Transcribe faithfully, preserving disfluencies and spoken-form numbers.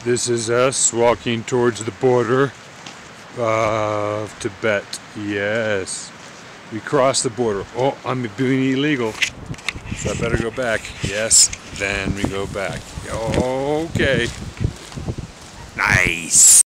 This is us walking towards the border of Tibet. Yes. We crossed the border. Oh, I'm being illegal. So I better go back. Yes. Then we go back. Okay. Nice.